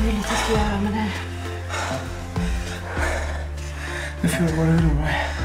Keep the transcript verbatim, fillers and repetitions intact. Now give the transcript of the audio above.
vill inte att jag ska göra med det här. Nu får jag bara oroa mig.